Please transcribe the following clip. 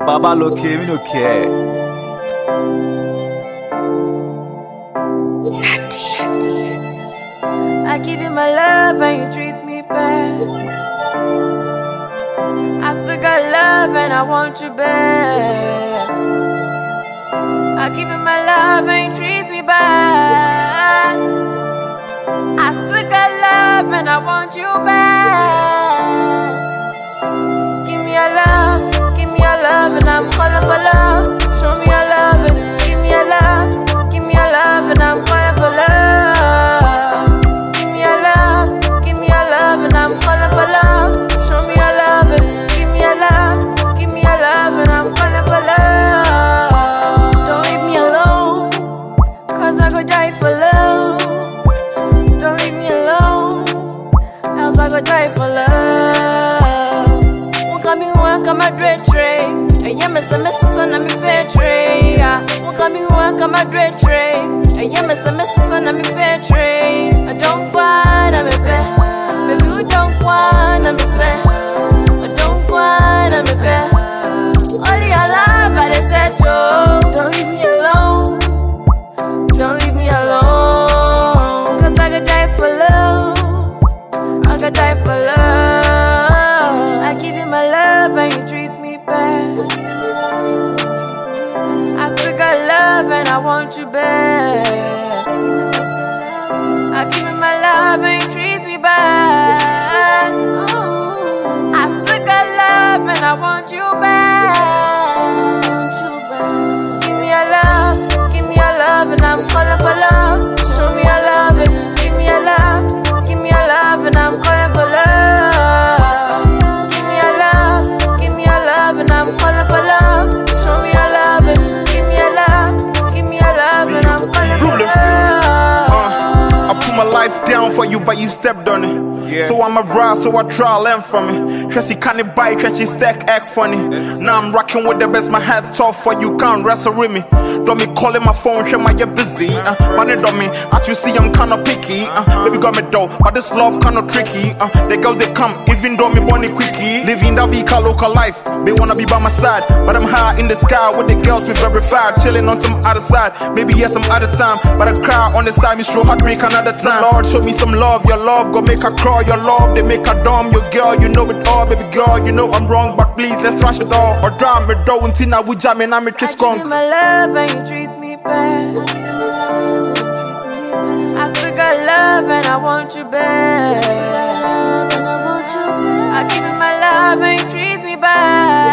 Baba look me no care. Nadine. I give you my love and you treat me bad. I still got love and I want you back. I give you my love and you treat me bad. I still got love and I want you back. Give me your love and I'm calling for love. Show me your love and give me your love. Give me your love and I'm calling for love. Give me your love and I'm calling for love. Show me your love and give me your love. Give me your love and I'm calling for love. Don't leave me alone, cause I go die for love. Don't leave me alone, else I go die for love. Won't come in work, I'm a dread tray. And yeah, miss a son, I'm a fair tray. Won't come in work, I'm a dread tray. And yeah, miss a son, I'm a fair tray. I don't want, I'm a bear. Baby, you don't want, I'm a slay. I don't want, I'm a bear. All your love, I just said, Joe. Don't leave me alone. Don't leave me alone. Cause I could die for love. I could die for love. I give you my love and you treat me bad. I still got love and I want you back. I give you my love and you treat me bad. I still got love and I want you back. Give me your love and I'm calling for love. Show me your love and give me your love. Give me your love and I'm calling for love. Give me your love and I'm calling for love. Show me your love and give me your love. Give me your love and I'm calling for love. I put my life down for you, but you stepped on it. So I'm a ride, so I try to learn from it. Cause he can't buy, cause she stack act funny. Now I'm rocking with the best, my head tough for you can't wrestle with me. Don't me calling my phone, share my you're busy. Money don't me, as you see I'm kinda picky. Baby got me dough, but this love kinda tricky. The girls they come, even though me born quickie. Living that Vika local life, they wanna be by my side. But I'm high in the sky with the girls we verified. Chilling on some other side, maybe yes some other time. But I cry on the side, me stroke heartbreak another time. Lord, show me some love, your love go make her crawl. Your love, they make her dumb. Your girl, you know it all, baby girl. You know I'm wrong, but please let's trash it all. Or drown me down until now we jam and I'm a kiss skunk. I give you my love and you treat me bad. I still got love and I want you back. I give you my love and you treat me bad.